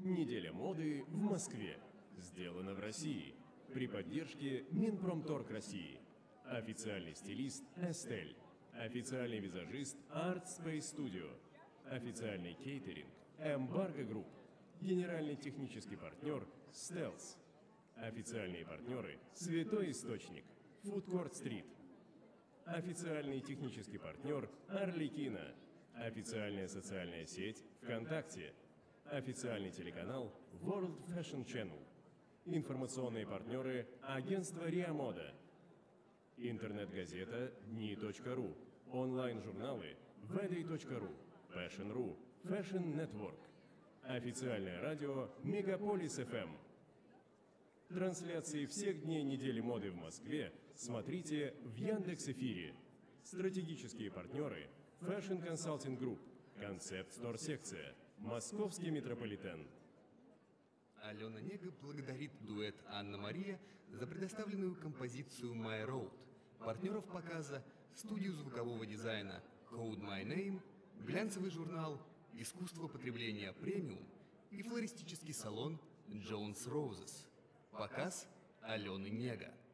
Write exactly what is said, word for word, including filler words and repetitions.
Неделя моды в Москве. Сделано в России. При поддержке Минпромторг России. Официальный стилист Estelle. Официальный визажист Art Space Studio. Официальный кейтеринг Embargo Group. Генеральный технический партнер Stealth. Официальные партнеры Святой Источник, Food Court Street. Официальный технический партнер Арлекино. Официальная социальная сеть ВКонтакте. Официальный телеканал World Fashion Channel. Информационные партнеры агентство Риа Мода. Интернет-газета дни точка ру. Онлайн-журналы ведей точка ру, Fashion точка ру, Fashion Network. Официальное радио Мегаполис эф эм. Трансляции всех дней недели моды в Москве смотрите в Яндекс.Эфире. Стратегические партнеры Fashion Consulting Group, Концепт Стор Секция, Московский метрополитен. Алена Нега благодарит дуэт Анна-Мария за предоставленную композицию My Road, партнеров показа, студию звукового дизайна Code My Name, глянцевый журнал «Искусство потребления премиум» и флористический салон Jones Roses. Показ Алены Нега.